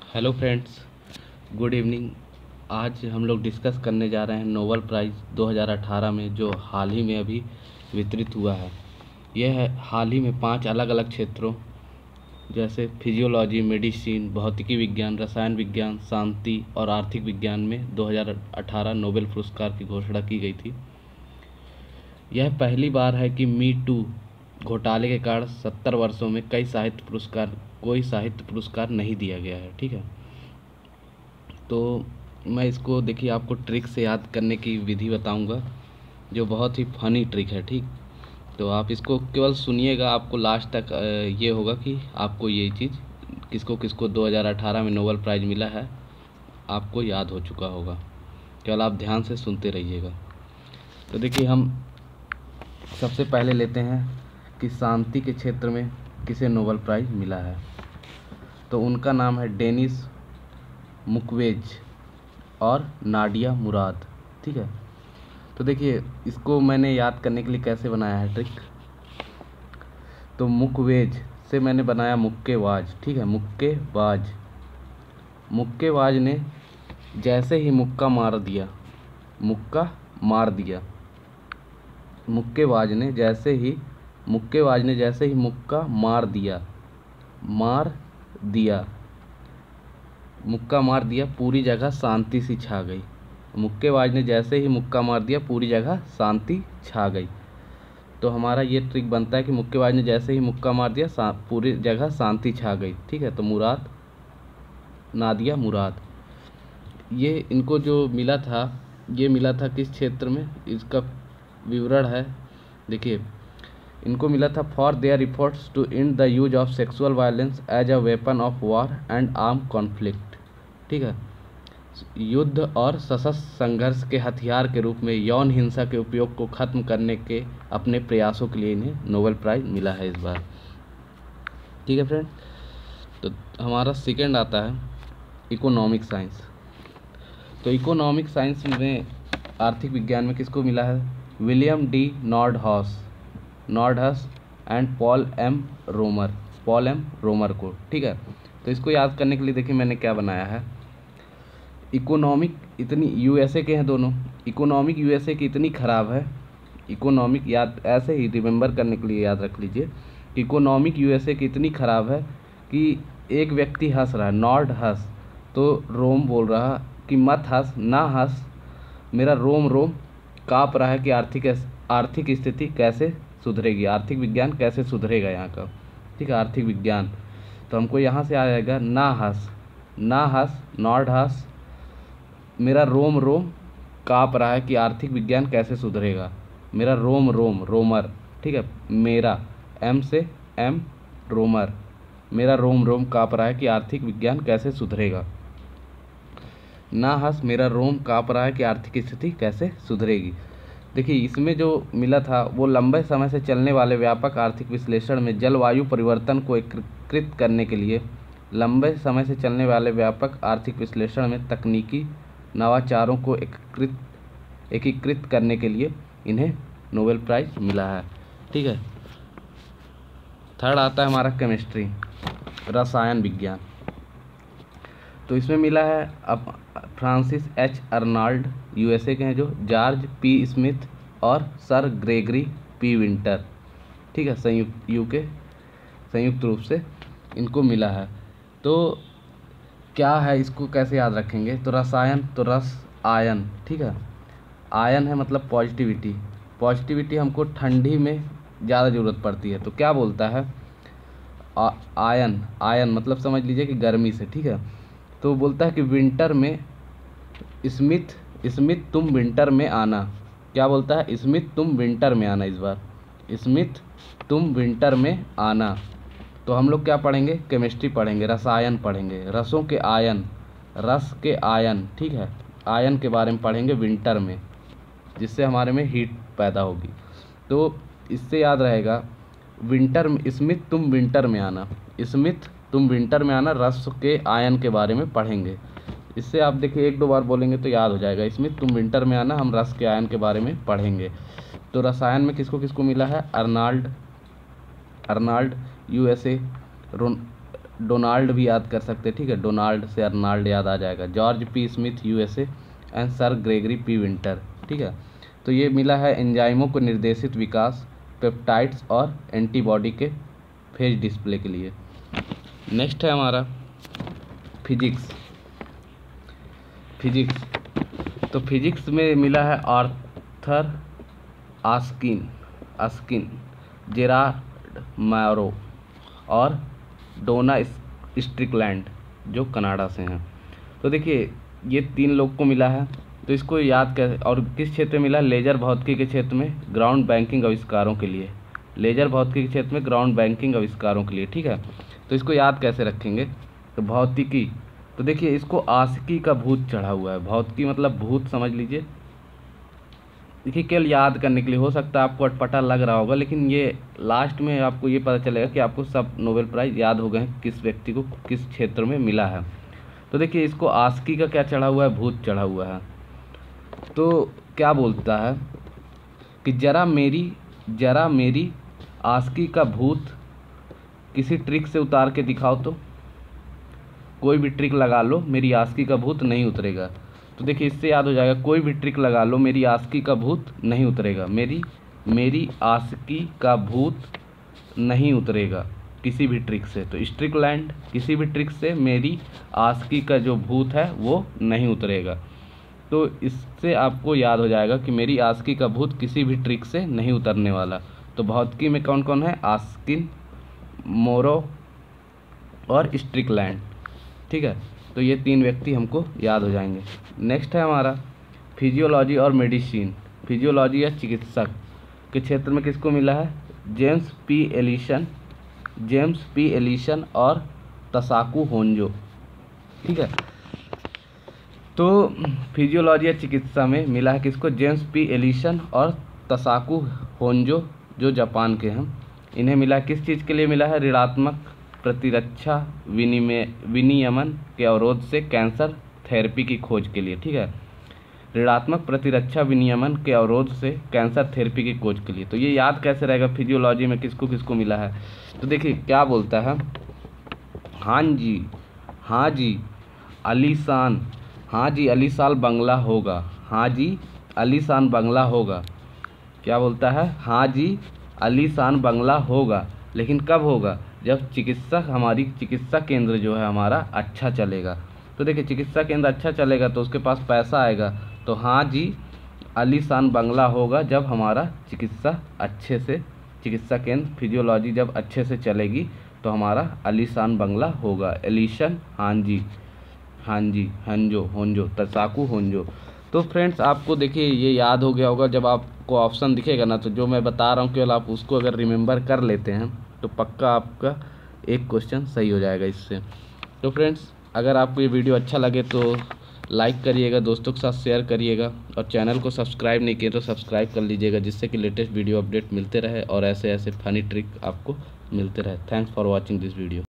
Hello friends, good evening. आज हम लोग डिस्कस करने जा रहे हैं नोबेल प्राइज़ 2018 में जो हाल ही में अभी वितरित हुआ है। यह है हाल ही में 5 अलग अलग क्षेत्रों जैसे फिजियोलॉजी, मेडिसिन, भौतिकी विज्ञान, रसायन विज्ञान, शांति और आर्थिक विज्ञान में 2018 नोबेल पुरस्कार की घोषणा की गई थी। यह पहली बार है कि मी टू घोटाले के कारण 70 वर्षों में कोई साहित्य पुरस्कार नहीं दिया गया है। ठीक है, तो मैं इसको देखिए आपको ट्रिक से याद करने की विधि बताऊंगा जो बहुत ही फनी ट्रिक है। ठीक, तो आप इसको केवल सुनिएगा, आपको लास्ट तक ये होगा कि आपको ये चीज़ किसको किसको 2018 में नोबेल प्राइज़ मिला है आपको याद हो चुका होगा। केवल आप ध्यान से सुनते रहिएगा। तो देखिए हम सबसे पहले लेते हैं कि शांति के क्षेत्र में किसे नोबेल प्राइज़ मिला है। तो उनका नाम है डेनिस मुक्वेज और नाडिया मुराद। ठीक है, तो देखिए इसको मैंने याद करने के लिए कैसे बनाया है ट्रिक। तो मुक्वेज से मैंने बनाया मुक्केबाज। ठीक है, मुक्केबाज ने जैसे ही मुक्का मार दिया मुक्केबाज ने जैसे ही मुक्का मार दिया पूरी जगह शांति सी छा गई। मुक्केबाज ने जैसे ही मुक्का मार दिया पूरी जगह शांति छा गई। तो हमारा ये ट्रिक बनता है कि मुक्केबाज ने जैसे ही मुक्का मार दिया पूरी जगह शांति छा गई। ठीक है, तो नादिया मुराद, ये इनको जो मिला था ये मिला था किस क्षेत्र में, इसका विवरण है। देखिए इनको मिला था for their efforts to end the use of sexual violence as a weapon of war and arm conflict. ठीक है, युद्ध और सशस्त्र संघर्ष के हथियार के रूप में यौन हिंसा के उपयोग को खत्म करने के अपने प्रयासों के लिए इन्हें नोबेल प्राइज़ मिला है इस बार। ठीक है फ्रेंड, तो हमारा सेकंड आता है इकोनॉमिक साइंस। तो इकोनॉमिक साइंस में आर्थिक विज्ञान में किसको मिला है, William D Nordhaus and Paul M Romer को। ठीक है, तो इसको याद करने के लिए देखिए मैंने क्या बनाया है। इकोनॉमिक इतनी यूएसए के हैं दोनों, इकोनॉमिक यूएसए की इतनी ख़राब है, इकोनॉमिक याद ऐसे ही रिमेंबर करने के लिए याद रख लीजिए, इकोनॉमिक यूएसए की इतनी ख़राब है कि एक व्यक्ति हंस रहा है, नॉर्ड हंस, तो रोम बोल रहा कि मत हंस, ना हंस, मेरा रोम काँप रहा है कि आर्थिक स्थिति कैसे सुधरेगी, आर्थिक विज्ञान कैसे सुधरेगा यहाँ का। ठीक है, आर्थिक विज्ञान, तो हमको यहाँ से आ जाएगा ना हंस, नॉर्ड हंस, मेरा रोम काँप रहा है कि आर्थिक विज्ञान कैसे सुधरेगा, मेरा रोमर। ठीक है, मेरा एम से एम रोमर, मेरा रोम काँप रहा है कि आर्थिक विज्ञान कैसे सुधरेगा। ना हंस, मेरा रोम काँप रहा है कि आर्थिक स्थिति कैसे सुधरेगी। देखिए इसमें जो मिला था वो लंबे समय से चलने वाले व्यापक आर्थिक विश्लेषण में जलवायु परिवर्तन को एकीकृत करने के लिए, लंबे समय से चलने वाले व्यापक आर्थिक विश्लेषण में तकनीकी नवाचारों को एकीकृत करने के लिए इन्हें नोबेल प्राइज़ मिला है। ठीक है, थर्ड आता है हमारा केमिस्ट्री, रसायन विज्ञान। तो इसमें मिला है अब फ्रांसिस एच अर्नाल्ड, यूएसए के हैं, जो जॉर्ज पी स्मिथ और सर ग्रेगरी पी विंटर। ठीक है, संयुक्त रूप से इनको मिला है। तो क्या है, इसको कैसे याद रखेंगे, तो रसायन, तो रस आयन। ठीक है, आयन है मतलब पॉजिटिविटी हमको ठंडी में ज़्यादा ज़रूरत पड़ती है। तो क्या बोलता है, आयन मतलब समझ लीजिए कि गर्मी से। ठीक है, तो बोलता है कि विंटर में स्मिथ तुम विंटर में आना। क्या बोलता है, स्मिथ तुम विंटर में आना, इस बार स्मिथ तुम विंटर में आना। तो हम लोग क्या पढ़ेंगे, केमिस्ट्री पढ़ेंगे, रसायन पढ़ेंगे, रस के आयन। ठीक है, आयन के बारे में पढ़ेंगे विंटर में, जिससे हमारे में हीट पैदा होगी। तो इससे याद रहेगा स्मिथ तुम विंटर में आना, रस के आयन के बारे में पढ़ेंगे। इससे आप देखिए 1-2 बार बोलेंगे तो याद हो जाएगा, स्मिथ तुम विंटर में आना, हम रस के आयन के बारे में पढ़ेंगे। तो रसायन में किसको मिला है, अर्नाल्ड यूएसए, डोनाल्ड भी याद कर सकते हैं, ठीक है, डोनाल्ड से अर्नाल्ड याद आ जाएगा। George P Smith USA and sir Gregory P Winter, ठीक है। तो ये मिला है एंजाइमों को निर्देशित विकास, पेप्टाइड्स और एंटीबॉडी के फेज डिस्प्ले के लिए। नेक्स्ट है हमारा फिजिक्स। तो फिजिक्स में मिला है आर्थर आस्किन, जेरार्ड मैरो और डोना स्ट्रिकलैंड जो कनाडा से हैं। तो देखिए ये 3 लोग को मिला है, तो इसको याद कर, और किस क्षेत्र में मिला, लेजर भौतिकी के क्षेत्र में ग्राउंड बैंकिंग आविष्कारों के लिए, लेजर भौतिकी के क्षेत्र में ग्राउंड बैंकिंग आविष्कारों के लिए, ठीक है। तो इसको याद कैसे रखेंगे, तो भौतिकी, तो देखिए इसको आस्की का भूत चढ़ा हुआ है, भौतिकी मतलब भूत समझ लीजिए। देखिए केवल याद करने के लिए, हो सकता है आपको अटपटा लग रहा होगा, लेकिन ये लास्ट में आपको ये पता चलेगा कि आपको सब नोबेल प्राइज़ याद हो गए हैं, किस व्यक्ति को किस क्षेत्र में मिला है। तो देखिए इसको आस्की का क्या चढ़ा हुआ है, भूत चढ़ा हुआ है। तो क्या बोलता है कि जरा मेरी आस्की का भूत किसी ट्रिक से उतार के दिखाओ, तो कोई भी ट्रिक लगा लो मेरी आस्की का भूत नहीं उतरेगा। तो देखिए इससे याद हो जाएगा, कोई भी ट्रिक लगा लो मेरी आस्की का भूत नहीं उतरेगा, मेरी आस्की का भूत नहीं उतरेगा किसी भी ट्रिक से। तो स्ट्रिकलैंड, किसी भी ट्रिक से मेरी आस्की का जो भूत है वो नहीं उतरेगा। तो इससे आपको याद हो जाएगा कि मेरी आस्की का भूत किसी भी ट्रिक से नहीं उतरने वाला। तो भौतिकी में कौन कौन है, आस्किन, मोरो और स्ट्रिकलैंड, ठीक है। तो ये 3 व्यक्ति हमको याद हो जाएंगे। नेक्स्ट है हमारा फिजियोलॉजी और मेडिसिन। फिजियोलॉजी या चिकित्सक के क्षेत्र में किसको मिला है, जेम्स पी एलिसन और तसाकू होंजो, ठीक है। तो फिजियोलॉजी या चिकित्सा में मिला है किसको, जेम्स पी एलिसन और तसाकू होंजो जो जापान के हैं। इन्हें मिला किस चीज़ के लिए मिला है, ऋणात्मक प्रतिरक्षा विनियमन के अवरोध से कैंसर थेरेपी की खोज के लिए, ठीक है। ऋणात्मक प्रतिरक्षा विनियमन के अवरोध से कैंसर थेरेपी की खोज के लिए। तो ये याद कैसे रहेगा, फिजियोलॉजी में किसको किसको मिला है। तो देखिए क्या बोलता है, हाँ जी आलीशान बंगला होगा, हाँ जी आलीशान बंगला होगा। क्या बोलता है, हाँ जी आलीशान बंगला होगा, लेकिन कब होगा, जब हमारी चिकित्सा केंद्र जो है हमारा अच्छा चलेगा। तो देखिए चिकित्सा केंद्र अच्छा चलेगा तो उसके पास पैसा आएगा। तो हाँ जी आलीशान बंगला होगा जब हमारा चिकित्सा केंद्र फिजियोलॉजी जब अच्छे से चलेगी तो हमारा आलीशान बंगला होगा। एलिशन, हाँ जी होंजो तसाकू होंजो। तो फ्रेंड्स आपको देखिए ये याद हो गया होगा, जब आपको ऑप्शन दिखेगा ना, तो जो मैं बता रहा हूँ केवल आप उसको अगर रिमेंबर कर लेते हैं तो पक्का आपका एक क्वेश्चन सही हो जाएगा इससे। तो फ्रेंड्स अगर आपको ये वीडियो अच्छा लगे तो लाइक करिएगा, दोस्तों के साथ शेयर करिएगा, और चैनल को सब्सक्राइब नहीं किए तो सब्सक्राइब कर लीजिएगा, जिससे कि लेटेस्ट वीडियो अपडेट मिलते रहे और ऐसे फनी ट्रिक आपको मिलते रहे। Thanks for watching this video.